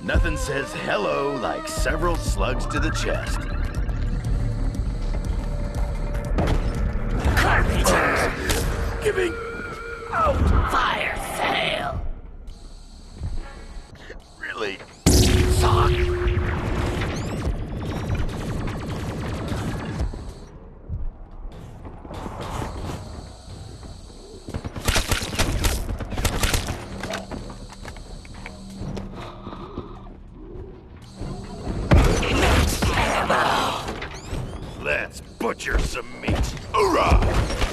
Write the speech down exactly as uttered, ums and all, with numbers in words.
Nothing says hello like several slugs to the chest. Carpenters! Giving out! Fire sale! Really? Sock! Let's butcher some meat. Hurrah!